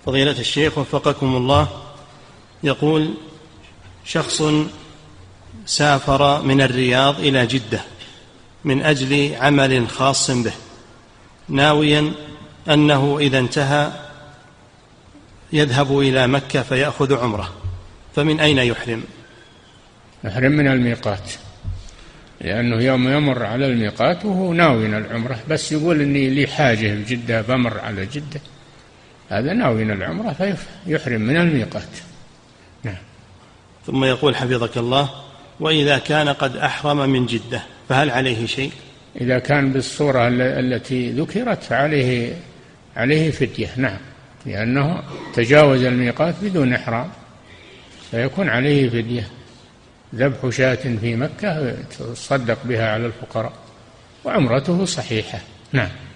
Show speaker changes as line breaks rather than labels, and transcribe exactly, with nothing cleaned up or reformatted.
فضيلة الشيخ وفقكم الله، يقول شخص سافر من الرياض إلى جدة من أجل عمل خاص به، ناويا أنه إذا انتهى يذهب إلى مكة فيأخذ عمره، فمن أين يحرم؟
يحرم من الميقات، لأنه يوم يمر على الميقات وهو ناوي العمرة، بس يقول إني لي حاجة بجدة بمر على جدة، هذا ناوي العمرة فيحرم من الميقات. نعم.
ثم يقول حفظك الله: وإذا كان قد أحرم من جدة فهل عليه شيء؟
إذا كان بالصورة التي ذكرت فعليه عليه فدية، نعم، لأنه تجاوز الميقات بدون إحرام، فيكون عليه فدية، ذبح شاة في مكة تصدق بها على الفقراء، وعمرته صحيحة. نعم.